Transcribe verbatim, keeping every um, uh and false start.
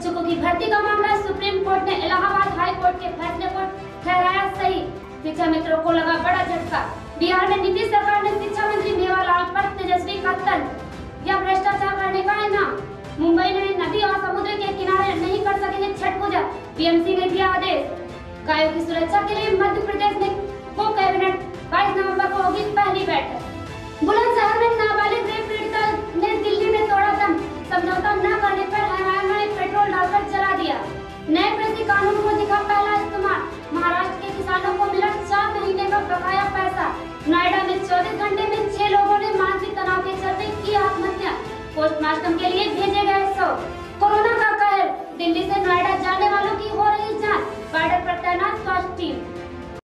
शिक्षकों की भर्ती का मामला सुप्रीम कोर्ट ने इलाहाबाद हाई कोर्ट के फैसले को ठहराया सही। शिक्षा मित्रों को लगा बड़ा झटका। बिहार में नीतीश सरकार ने शिक्षा मंत्री मेवालाल पर तेजस्वी का तंज या भ्रष्टाचार करने का इनाम। मुंबई में नदी और समुद्र के किनारे नहीं कर सकेंगे छठ पूजा, पीएमसी ने दिया आदेश। गायों की सुरक्षा के लिए मध्य प्रदेश में को कैबिनेट बाईस नवंबर को होगी पहली बैठक। बुलंदशहर में नाबालिग रेप पीड़िता ने दिल्ली में तोड़ा दम, समझौता न करने पर हरियाणा में पेट्रोल डालकर जला दिया। नए कृषि कानून को दिखा पहला इस्तेमाल। महाराष्ट्र के किसानों को मिला चार महीने का बकाया पैसा। नोएडा में चौबीस घंटे में छह लोगों ने मानसिक तनाव के चलते की आत्महत्या। पोस्टमार्टम के लिए भेजे गए सौ। कोरोना का कहर, दिल्ली से नोएडा